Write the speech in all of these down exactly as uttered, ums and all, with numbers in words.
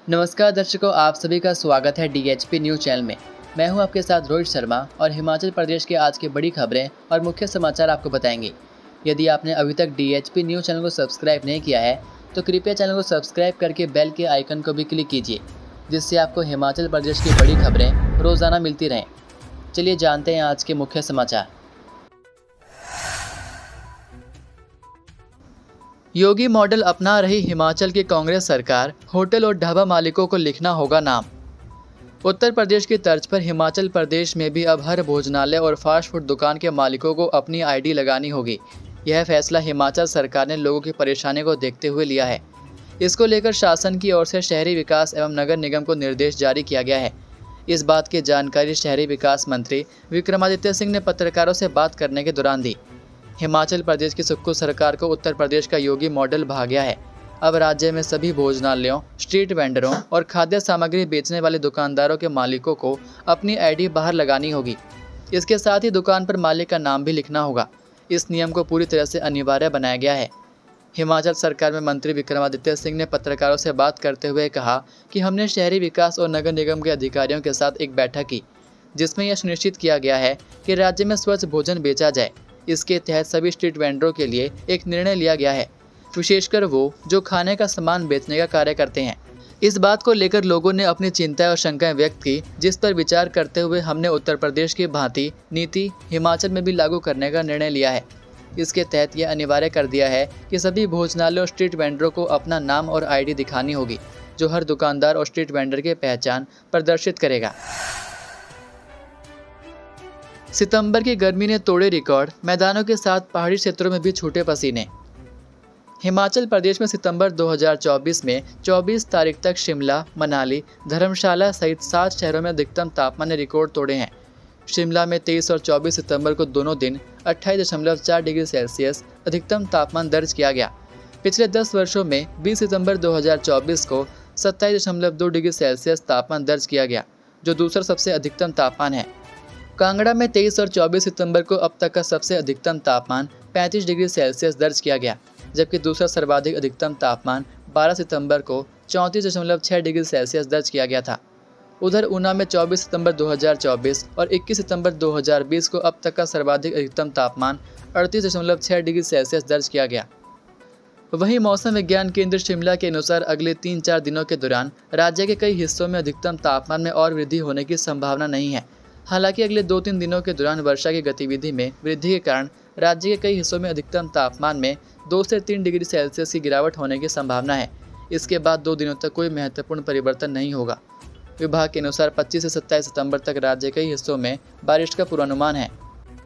नमस्कार दर्शकों, आप सभी का स्वागत है डीएचपी न्यूज चैनल में। मैं हूं आपके साथ रोहित शर्मा और हिमाचल प्रदेश के आज की बड़ी खबरें और मुख्य समाचार आपको बताएंगे। यदि आपने अभी तक डीएचपी न्यूज चैनल को सब्सक्राइब नहीं किया है तो कृपया चैनल को सब्सक्राइब करके बेल के आइकन को भी क्लिक कीजिए, जिससे आपको हिमाचल प्रदेश की बड़ी खबरें रोज़ाना मिलती रहें। चलिए जानते हैं आज के मुख्य समाचार। योगी मॉडल अपना रही हिमाचल की कांग्रेस सरकार, होटल और ढाबा मालिकों को लिखना होगा नाम। उत्तर प्रदेश की तर्ज पर हिमाचल प्रदेश में भी अब हर भोजनालय और फास्ट फूड दुकान के मालिकों को अपनी आईडी लगानी होगी। यह फैसला हिमाचल सरकार ने लोगों की परेशानी को देखते हुए लिया है। इसको लेकर शासन की ओर से शहरी विकास एवं नगर निगम को निर्देश जारी किया गया है। इस बात की जानकारी शहरी विकास मंत्री विक्रमादित्य सिंह ने पत्रकारों से बात करने के दौरान दी। हिमाचल प्रदेश की सुक्खू सरकार को उत्तर प्रदेश का योगी मॉडल भा गया है। अब राज्य में सभी भोजनालयों, स्ट्रीट वेंडरों और खाद्य सामग्री बेचने वाले दुकानदारों के मालिकों को अपनी आईडी बाहर लगानी होगी। इसके साथ ही दुकान पर मालिक का नाम भी लिखना होगा। इस नियम को पूरी तरह से अनिवार्य बनाया गया है। हिमाचल सरकार में मंत्री विक्रमादित्य सिंह ने पत्रकारों से बात करते हुए कहा कि हमने शहरी विकास और नगर निगम के अधिकारियों के साथ एक बैठक की, जिसमें यह सुनिश्चित किया गया है कि राज्य में स्वच्छ भोजन बेचा जाए। इसके तहत सभी स्ट्रीट वेंडरों के लिए एक निर्णय लिया गया है, विशेषकर वो जो खाने का सामान बेचने का कार्य करते हैं। इस बात को लेकर लोगों ने अपनी चिंताएं और शंकाएं व्यक्त की, जिस पर विचार करते हुए हमने उत्तर प्रदेश की भांति नीति हिमाचल में भी लागू करने का निर्णय लिया है। इसके तहत यह अनिवार्य कर दिया है कि सभी भोजनालय और स्ट्रीट वेंडरों को अपना नाम और आईडी दिखानी होगी, जो हर दुकानदार और स्ट्रीट वेंडर की पहचान प्रदर्शित करेगा। सितंबर की गर्मी ने तोड़े रिकॉर्ड, मैदानों के साथ पहाड़ी क्षेत्रों में भी छूटे पसीने। हिमाचल प्रदेश में सितंबर दो हज़ार चौबीस में चौबीस तारीख तक शिमला, मनाली, धर्मशाला सहित सात शहरों में अधिकतम तापमान ने रिकॉर्ड तोड़े हैं। शिमला में तेईस और चौबीस सितंबर को दोनों दिन अट्ठाईस दशमलव चार डिग्री सेल्सियस अधिकतम तापमान दर्ज किया गया। पिछले दस वर्षों में बीस सितंबर दो हज़ार चौबीस को सत्ताईस दशमलव दो डिग्री सेल्सियस तापमान दर्ज किया गया, जो दूसरा सबसे अधिकतम तापमान है। कांगड़ा में तेईस और चौबीस सितंबर को अब तक का सबसे अधिकतम तापमान पैंतीस डिग्री सेल्सियस दर्ज किया गया, जबकि दूसरा सर्वाधिक अधिकतम तापमान बारह सितंबर को चौंतीस दशमलव छह डिग्री सेल्सियस दर्ज किया गया था। उधर ऊना में चौबीस सितंबर दो हज़ार चौबीस और इक्कीस सितंबर दो हज़ार बीस को अब तक का सर्वाधिक अधिकतम तापमान अड़तीस दशमलव छह डिग्री सेल्सियस दर्ज किया गया। वहीं मौसम विज्ञान केंद्र शिमला के अनुसार अगले तीन चार दिनों के दौरान राज्य के कई हिस्सों में अधिकतम तापमान में और वृद्धि होने की संभावना नहीं है। हालांकि अगले दो तीन दिनों के दौरान वर्षा की गतिविधि में वृद्धि के कारण राज्य के कई हिस्सों में अधिकतम तापमान में दो से तीन डिग्री सेल्सियस की गिरावट होने की संभावना है। इसके बाद दो दिनों तक कोई महत्वपूर्ण परिवर्तन नहीं होगा। विभाग के अनुसार पच्चीस से सत्ताईस सितंबर तक राज्य के कई हिस्सों में बारिश का पूर्वानुमान है।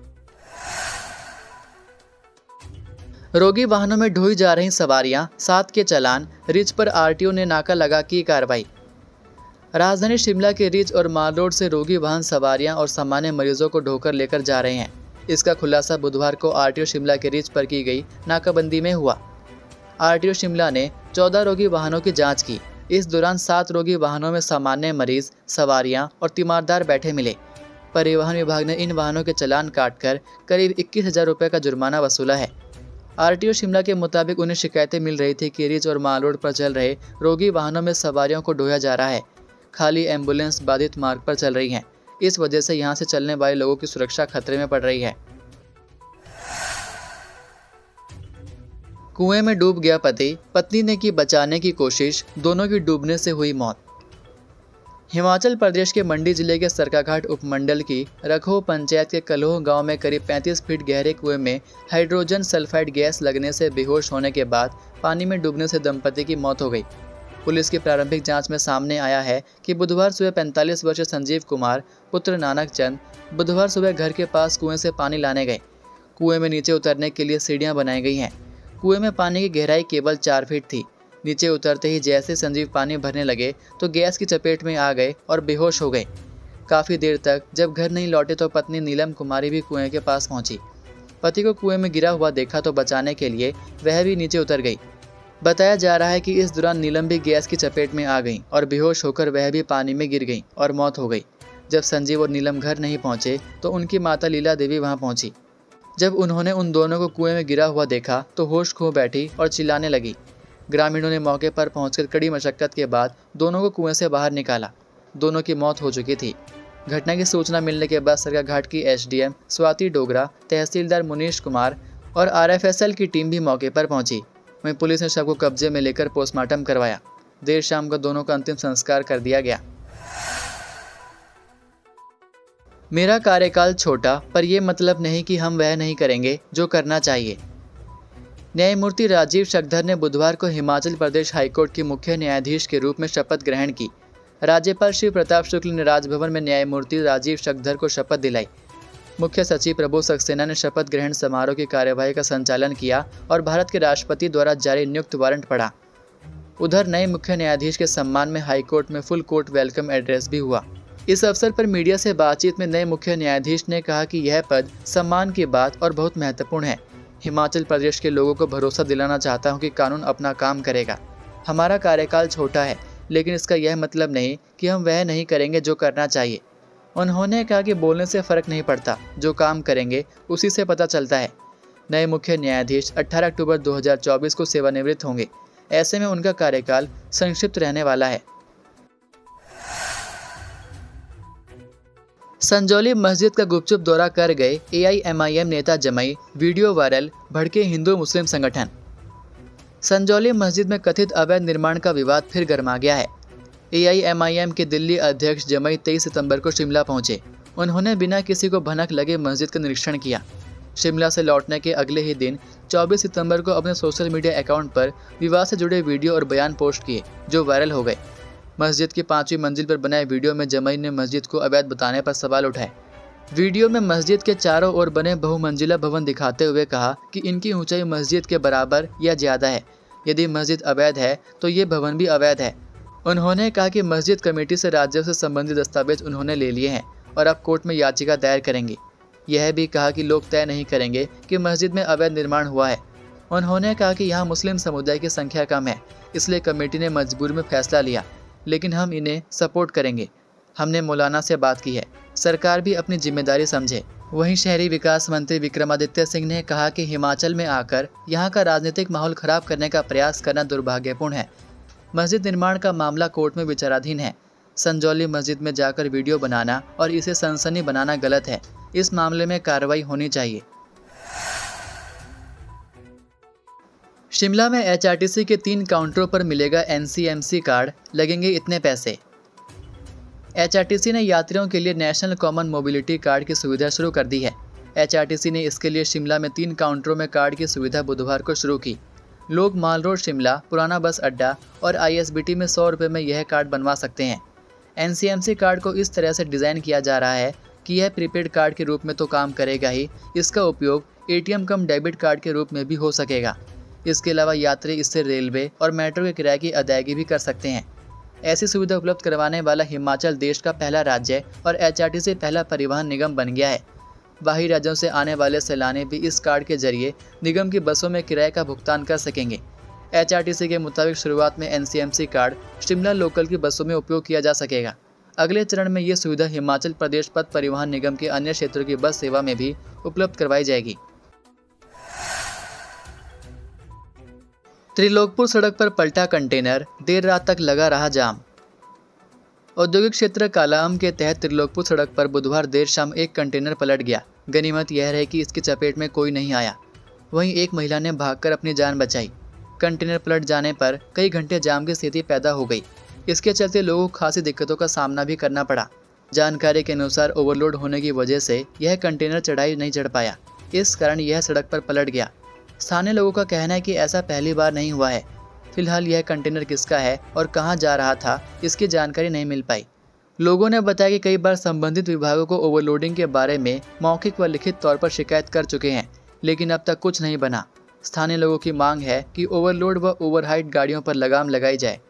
रोगी वाहनों में ढोई जा रही सवारियां, सात के चालान, रिज पर आरटीओ ने नाका लगा की कार्रवाई। राजधानी शिमला के रिज और माल रोड से रोगी वाहन सवारियां और सामान्य मरीजों को ढोकर लेकर जा रहे हैं। इसका खुलासा बुधवार को आरटीओ शिमला के रिज पर की गई नाकाबंदी में हुआ। आरटीओ शिमला ने चौदह रोगी वाहनों की जांच की। इस दौरान सात रोगी वाहनों में सामान्य मरीज, सवारियां और तीमारदार बैठे मिले। परिवहन विभाग ने इन वाहनों के चालान काटकर करीब इक्कीस हजार रुपये का जुर्माना वसूला है। आरटीओ शिमला के मुताबिक उन्हें शिकायतें मिल रही थी कि रिज और माल रोड पर चल रहे रोगी वाहनों में सवारियों को ढोया जा रहा है। खाली एम्बुलेंस बाधित मार्ग पर चल रही हैं। इस वजह से यहां से चलने वाले लोगों की सुरक्षा खतरे में पड़ रही है। कुएं में डूब गया पति, पत्नी ने की बचाने की कोशिश, दोनों की डूबने से हुई मौत। हिमाचल प्रदेश के मंडी जिले के सरकाघाट उपमंडल की रखो पंचायत के कलोह गांव में करीब पैंतीस फीट गहरे कुएं में हाइड्रोजन सल्फाइड गैस लगने से बेहोश होने के बाद पानी में डूबने से दंपति की मौत हो गई। पुलिस की प्रारंभिक जांच में सामने आया है कि बुधवार सुबह पैंतालीस वर्षीय संजीव कुमार पुत्र नानक चंद बुधवार सुबह घर के पास कुएं से पानी लाने गए। कुएं में नीचे उतरने के लिए सीढ़ियां बनाई गई हैं। कुएं में पानी की गहराई केवल चार फीट थी। नीचे उतरते ही जैसे संजीव पानी भरने लगे तो गैस की चपेट में आ गए और बेहोश हो गए। काफ़ी देर तक जब घर नहीं लौटे तो पत्नी नीलम कुमारी भी कुएं के पास पहुंची। पति को कुएं में गिरा हुआ देखा तो बचाने के लिए वह भी नीचे उतर गई। बताया जा रहा है कि इस दौरान नीलम भी गैस की चपेट में आ गई और बेहोश होकर वह भी पानी में गिर गई और मौत हो गई। जब संजीव और नीलम घर नहीं पहुंचे तो उनकी माता लीला देवी वहां पहुंची। जब उन्होंने उन दोनों को कुएं में गिरा हुआ देखा तो होश खो बैठी और चिल्लाने लगी। ग्रामीणों ने मौके पर पहुंचकर कड़ी मशक्कत के बाद दोनों को कुएं से बाहर निकाला। दोनों की मौत हो चुकी थी। घटना की सूचना मिलने के बाद सरकाघाट की एसडीएम स्वाति डोगरा, तहसीलदार मुनीश कुमार और आरएफएसएल की टीम भी मौके पर पहुंची। वहीं पुलिस ने शव को कब्जे में लेकर पोस्टमार्टम करवाया। देर शाम को दोनों का अंतिम संस्कार कर दिया गया। मेरा कार्यकाल छोटा, पर यह मतलब नहीं कि हम वह नहीं करेंगे जो करना चाहिए। न्यायमूर्ति राजीव शक्धर ने बुधवार को हिमाचल प्रदेश हाईकोर्ट के मुख्य न्यायाधीश के रूप में शपथ ग्रहण की। राज्यपाल शिव प्रताप शुक्ल ने राजभवन में न्यायमूर्ति राजीव शक्धर को शपथ दिलाई। मुख्य सचिव प्रभु सक्सेना ने शपथ ग्रहण समारोह की कार्यवाही का संचालन किया और भारत के राष्ट्रपति द्वारा जारी नियुक्त वारंट पढ़ा। उधर नए मुख्य न्यायाधीश के सम्मान में हाईकोर्ट में फुल कोर्ट वेलकम एड्रेस भी हुआ। इस अवसर पर मीडिया से बातचीत में नए मुख्य न्यायाधीश ने कहा कि यह पद सम्मान की बात और बहुत महत्वपूर्ण है। हिमाचल प्रदेश के लोगों को भरोसा दिलाना चाहता हूं कि कानून अपना काम करेगा। हमारा कार्यकाल छोटा है, लेकिन इसका यह मतलब नहीं कि हम वह नहीं करेंगे जो करना चाहिए। उन्होंने कहा कि बोलने से फर्क नहीं पड़ता, जो काम करेंगे उसी से पता चलता है। नए मुख्य न्यायाधीश अठारह अक्टूबर दो हज़ार चौबीस को सेवानिवृत्त होंगे। ऐसे में उनका कार्यकाल संक्षिप्त रहने वाला है। संजौली मस्जिद का गुपचुप दौरा कर गए एआईएमआईएम नेता जमाई, वीडियो वायरल, भड़के हिंदू मुस्लिम संगठन। संजौली मस्जिद में कथित अवैध निर्माण का विवाद फिर गर्मा गया है। एआईएमआईएम के दिल्ली अध्यक्ष जमाई तेईस सितंबर को शिमला पहुंचे। उन्होंने बिना किसी को भनक लगे मस्जिद का निरीक्षण किया। शिमला से लौटने के अगले ही दिन चौबीस सितंबर को अपने सोशल मीडिया अकाउंट पर विवाद से जुड़े वीडियो और बयान पोस्ट किए, जो वायरल हो गए। मस्जिद की पांचवी मंजिल पर बनाए वीडियो में जमाई ने मस्जिद को अवैध बताने पर सवाल उठाए। वीडियो में मस्जिद के चारों ओर बने बहुमंजिला भवन दिखाते हुए कहा कि इनकी ऊंचाई मस्जिद के बराबर या ज्यादा है। यदि मस्जिद अवैध है तो ये भवन भी अवैध है। उन्होंने कहा कि मस्जिद कमेटी से राज्यों से संबंधित दस्तावेज उन्होंने ले लिए हैं और अब कोर्ट में याचिका दायर करेंगे। यह भी कहा कि लोग तय नहीं करेंगे कि मस्जिद में अवैध निर्माण हुआ है। उन्होंने कहा कि यहाँ मुस्लिम समुदाय की संख्या कम है, इसलिए कमेटी ने मजबूरी में फैसला लिया, लेकिन हम इन्हें सपोर्ट करेंगे। हमने मौलाना से बात की है, सरकार भी अपनी जिम्मेदारी समझे। वहीं शहरी विकास मंत्री विक्रमादित्य सिंह ने कहा कि हिमाचल में आकर यहाँ का राजनीतिक माहौल खराब करने का प्रयास करना दुर्भाग्यपूर्ण है। मस्जिद निर्माण का मामला कोर्ट में विचाराधीन है। संजौली मस्जिद में जाकर वीडियो बनाना और इसे सनसनी बनाना गलत है। इस मामले में कार्रवाई होनी चाहिए। शिमला में एचआरटीसी के तीन काउंटरों पर मिलेगा एनसीएमसी कार्ड, लगेंगे इतने पैसे। एचआरटीसी ने यात्रियों के लिए नेशनल कॉमन मोबिलिटी कार्ड की सुविधा शुरू कर दी है। एचआरटीसी ने इसके लिए शिमला में तीन काउंटरों में कार्ड की सुविधा बुधवार को शुरू की। लोग माल रोड शिमला, पुराना बस अड्डा और आईएसबीटी में सौ रुपये में यह कार्ड बनवा सकते हैं। एनसीएमसी कार्ड को इस तरह से डिज़ाइन किया जा रहा है कि यह प्रीपेड कार्ड के रूप में तो काम करेगा ही, इसका उपयोग एटीएम कम डेबिट कार्ड के रूप में भी हो सकेगा। इसके अलावा यात्री इससे रेलवे और मेट्रो के किराए की अदायगी भी कर सकते हैं। ऐसी सुविधा उपलब्ध करवाने वाला हिमाचल देश का पहला राज्य और एचआरटीसी पहला परिवहन निगम बन गया है। बाहरी राज्यों से आने वाले सैलानी भी इस कार्ड के जरिए निगम की बसों में किराए का भुगतान कर सकेंगे। एचआरटीसी के मुताबिक शुरुआत में एनसीएमसी कार्ड शिमला लोकल की बसों में उपयोग किया जा सकेगा। अगले चरण में ये सुविधा हिमाचल प्रदेश पथ परिवहन निगम के अन्य क्षेत्रों की बस सेवा में भी उपलब्ध करवाई जाएगी। त्रिलोकपुर सड़क पर पलटा कंटेनर, देर रात तक लगा रहा जाम। औद्योगिक क्षेत्र कालाअंब के तहत त्रिलोकपुर सड़क पर बुधवार देर शाम एक कंटेनर पलट गया। गनीमत यह रही कि इसकी चपेट में कोई नहीं आया। वहीं एक महिला ने भागकर अपनी जान बचाई। कंटेनर पलट जाने पर कई घंटे जाम की स्थिति पैदा हो गई। इसके चलते लोगों को खासी दिक्कतों का सामना भी करना पड़ा। जानकारी के अनुसार ओवरलोड होने की वजह से यह कंटेनर चढ़ाई नहीं चढ़ पाया, इस कारण यह सड़क पर पलट गया। स्थानीय लोगों का कहना है कि ऐसा पहली बार नहीं हुआ है। फिलहाल यह कंटेनर किसका है और कहां जा रहा था, इसकी जानकारी नहीं मिल पाई। लोगों ने बताया कि कई बार संबंधित विभागों को ओवरलोडिंग के बारे में मौखिक व लिखित तौर पर शिकायत कर चुके हैं, लेकिन अब तक कुछ नहीं बना। स्थानीय लोगों की मांग है कि ओवरलोड व ओवरहाइट गाड़ियों पर लगाम लगाई जाए।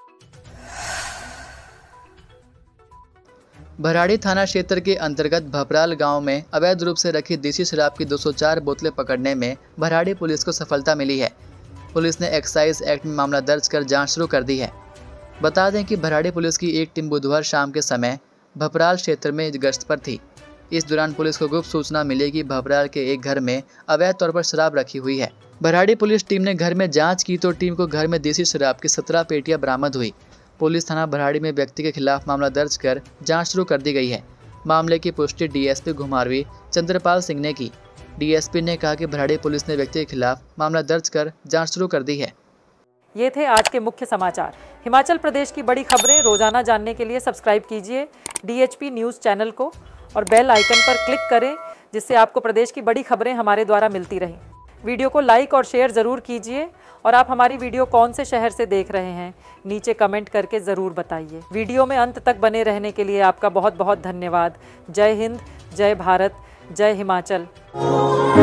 भराड़ी थाना क्षेत्र के अंतर्गत भपराल गांव में अवैध रूप से रखी देसी शराब की दो सौ चार बोतलें पकड़ने में भराड़ी पुलिस को सफलता मिली है। पुलिस ने एक्साइज एक्ट में मामला दर्ज कर जांच शुरू कर दी है। बता दें कि भराड़ी पुलिस की एक टीम बुधवार शाम के समय भपराल क्षेत्र में गश्त पर थी। इस दौरान पुलिस को गुप्त सूचना मिली कि भबराल के एक घर में अवैध तौर पर शराब रखी हुई है। भराड़ी पुलिस टीम ने घर में जांच की तो टीम को घर में देसी शराब की सत्रह पेटियां बरामद हुई। पुलिस थाना भराड़ी में व्यक्ति के खिलाफ मामला दर्ज कर जांच शुरू कर दी गई है। मामले की पुष्टि डीएसपी घुमारवी चंद्रपाल सिंह ने की। डीएसपी ने कहा कि भराड़ी पुलिस ने व्यक्ति के खिलाफ मामला दर्ज कर जांच शुरू कर दी है। ये थे आज के मुख्य समाचार। हिमाचल प्रदेश की बड़ी खबरें रोजाना जानने के लिए सब्सक्राइब कीजिए डीएचपी न्यूज़ चैनल को और बेल आइकन पर क्लिक करें, जिससे आपको प्रदेश की बड़ी खबरें हमारे द्वारा मिलती रहें। वीडियो को लाइक और शेयर ज़रूर कीजिए और आप हमारी वीडियो कौन से शहर से देख रहे हैं नीचे कमेंट करके ज़रूर बताइए। वीडियो में अंत तक बने रहने के लिए आपका बहुत बहुत धन्यवाद। जय हिंद, जय भारत, जय हिमाचल।